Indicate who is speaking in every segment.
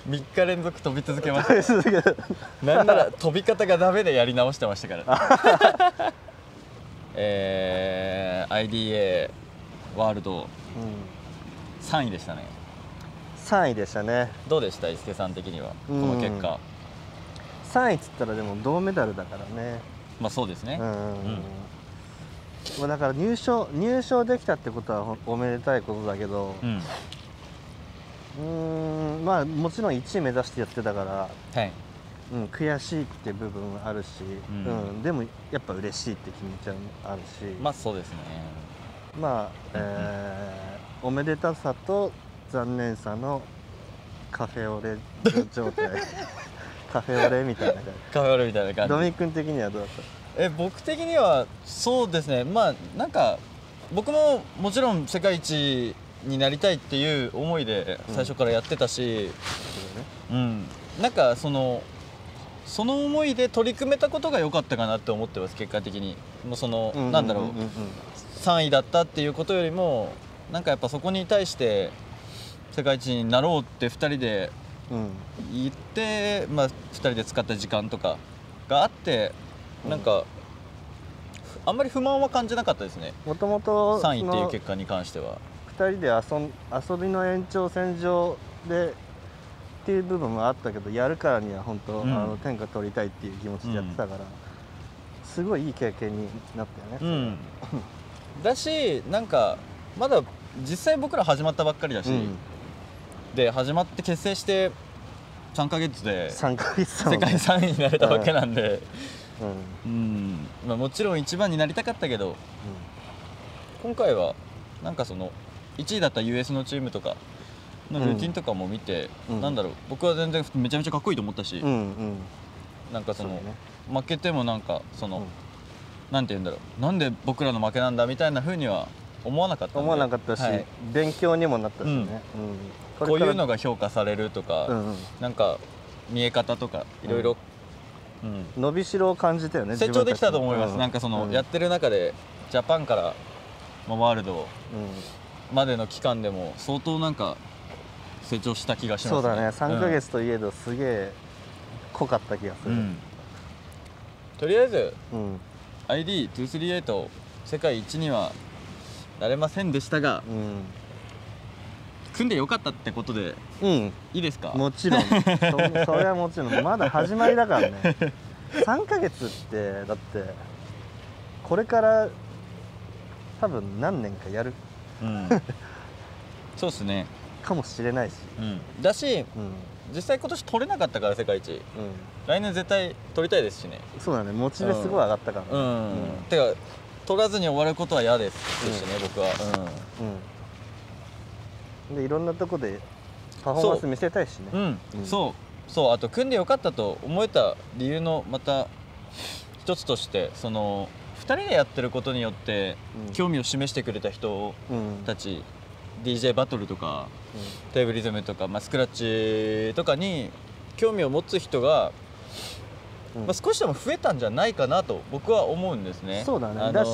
Speaker 1: 3日連続飛び続けましたなんなら飛び方がダメでやり直してましたからIDA ワールド3位でしたね。
Speaker 2: 3位でしたね。
Speaker 1: どうでした伊助さん的にはこの結果。
Speaker 2: 3位っつったらでも銅メダルだからね。
Speaker 1: まあそうですね。
Speaker 2: だから入賞できたってことはおめでたいことだけど、まあもちろん1位目指してやってたから、はい、悔しいって部分はあるし、でもやっぱ嬉しいって気持ちはあるし、
Speaker 1: まあそうですね。
Speaker 2: まあ、おめでたさと残念さのカフェオレ状態カフェオレみたいな感じ。
Speaker 1: カフェオレみたいな感じ。
Speaker 2: ドミ君的にはどうだった？
Speaker 1: 僕的にはそうですね。まあなんか僕ももちろん世界一になりたいっていう思いで最初からやってたし、なんかその思いで取り組めたことが良かったかなって思ってます。結果的にもうなんだろう、3位だったっていうことよりもなんかやっぱそこに対して世界一になろうって2人で言って、まあ、2人で使った時間とかがあって、なんかあんまり不満は感じなかったですね。もともと3位っていう結果に関しては
Speaker 2: 2人で遊びの延長線上でっていう部分もあったけど、やるからには本当、天下取りたいっていう気持ちでやってたから、すごいいい経験になったよね。
Speaker 1: だし、なんかまだ実際僕ら始まったばっかりだし、で始まって結成して3ヶ月で世界3位になれたわけなんで、まあもちろん一番になりたかったけど、今回はなんかその1位だった US のチームとかのルーティンとかも見て、なんだろう、僕は全然めちゃめちゃかっこいいと思ったし、なんかその負けてもなんかそのなんて言うんだろう、なんで僕らの負けなんだみたいな風には思わなかった
Speaker 2: し、勉強にもなったしね。
Speaker 1: こういうのが評価されるとか、なんか見え方とかいろいろ
Speaker 2: 伸びしろを感じたよね。
Speaker 1: 成長できたと思います。なんかそのやってる中でジャパンからワールドまでの期間でも相当なんか成長した気がしますね。
Speaker 2: そうだね。3ヶ月といえどすげえ濃かった気がする。
Speaker 1: とりあえず ID238 世界一にはなれませんでしたが、組んでよかったってことでいいですか？
Speaker 2: もちろんそれはもちろん、まだ始まりだからね。3ヶ月ってだってこれから多分何年かやる
Speaker 1: そうですね
Speaker 2: かもしれないし、
Speaker 1: だし、実際今年取れなかったから世界一、来年絶対取りたいですしね。
Speaker 2: そうだね、モチベすごい上がったから、
Speaker 1: てか取らずに終わることは嫌ですしね、僕は。
Speaker 2: でいろんなとこでパフォーマンス見せたいしね。
Speaker 1: そうあと組んでよかったと思えた理由のまた一つとして、その2人でやってることによって興味を示してくれた人たち、DJ バトルとか、テーブリズムとか、スクラッチとかに興味を持つ人が、少しでも増えたんじゃないかなと僕は思うんですね。
Speaker 2: そうだね。だし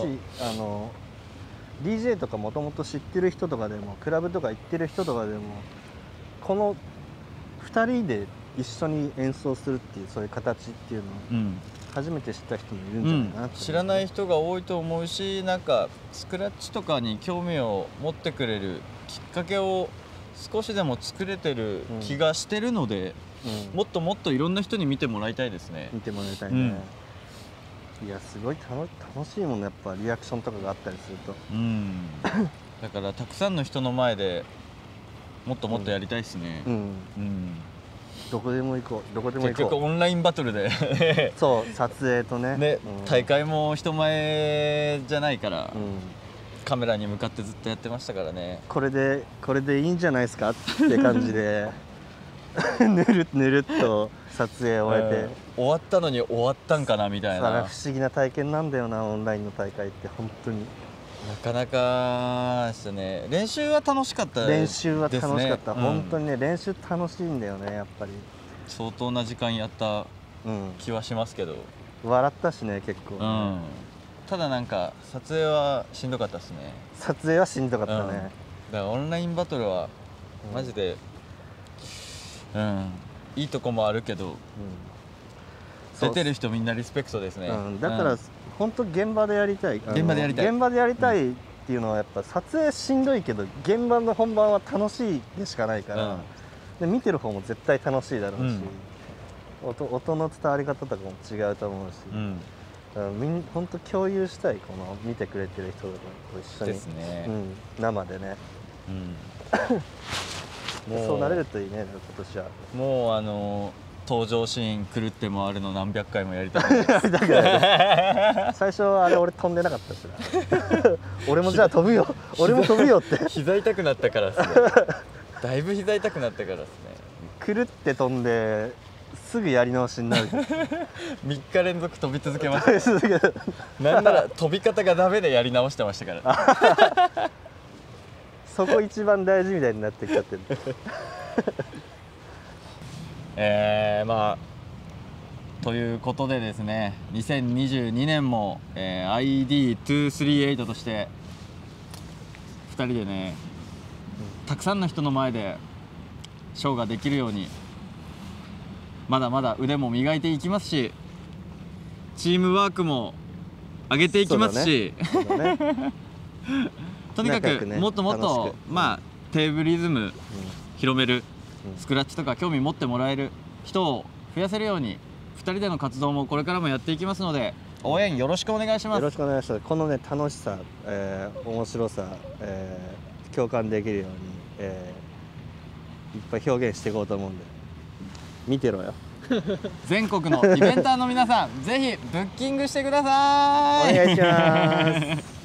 Speaker 2: DJ とかもともと知ってる人とかでも、クラブとか行ってる人とかでも、この2人で一緒に演奏するっていうそういう形っていうのを初めて知った人もいるんじゃないかなって、
Speaker 1: 知らない人が多いと思うし、なんかスクラッチとかに興味を持ってくれるきっかけを少しでも作れてる気がしてるので、もっともっといろんな人に見てもらいたいですね。
Speaker 2: 見てもらいたいね。いや、すごい楽しいもんね、やっぱリアクションとかがあったりすると。
Speaker 1: だからたくさんの人の前でもっともっとやりたいですね。
Speaker 2: どこでも行こう、どこでも行こう。
Speaker 1: 結局オンラインバトルで
Speaker 2: そう撮影とね、
Speaker 1: 大会も人前じゃないから、カメラに向かってずっとやってましたからね。
Speaker 2: これでいいんじゃないですかって感じでぬるっと撮影を終えて、
Speaker 1: 終わったのに終わったんかなみたいな。
Speaker 2: 不思議な体験なんだよな、オンラインの大会って本当に。
Speaker 1: なかなかですね。練習は楽しかったですね。
Speaker 2: 練習は楽しかった、本当にね。練習楽しいんだよね、やっぱり。
Speaker 1: 相当な時間やった気はしますけど、
Speaker 2: 笑ったしね、結構ね。
Speaker 1: ただなんか撮影はしんどかったですね。
Speaker 2: 撮影はしんどかったね。
Speaker 1: だからオンラインバトルはマジでいいとこもあるけど、出てる人みんなリスペクトですね。
Speaker 2: だから本当現場でやりたい、
Speaker 1: 現場でやりたい、
Speaker 2: 現場でやりたいっていうのはやっぱ撮影しんどいけど現場の本番は楽しいでしかないから、で見てる方も絶対楽しいだろうし、音の伝わり方とかも違うと思うし、本当共有したい、この見てくれてる人と一緒に
Speaker 1: ですね、
Speaker 2: 生でね、そうなれるといいね、今年は。
Speaker 1: もう登場シーン狂って回るの何百回もやりたい
Speaker 2: 最初あれ俺飛んでなかったしな俺もじゃあ飛ぶよ俺も飛ぶよって
Speaker 1: 膝痛くなったからっすねだいぶ膝痛くなったからっすね。
Speaker 2: 狂って飛んですぐやり直しになる
Speaker 1: 3日連続飛び続けましたなんなら飛び方がダメでやり直してましたから
Speaker 2: そこ一番大事みたいになってきちゃってる
Speaker 1: まあということでですね、2022年も、ID238 として2人でね、たくさんの人の前でショーができるようにまだまだ腕も磨いていきますし、チームワークも上げていきますし、とにかくもっともっと、テーブリズム広める、スクラッチとか興味持ってもらえる人を増やせるように2人での活動もこれからもやっていきますので、応援よろしくお願いします。
Speaker 2: よろしくお願いします。このね、楽しさ、面白さ、共感できるように、いっぱい表現していこうと思うんで見てろよ
Speaker 1: 全国のイベンターの皆さんぜひブッキングしてください。
Speaker 2: お願いします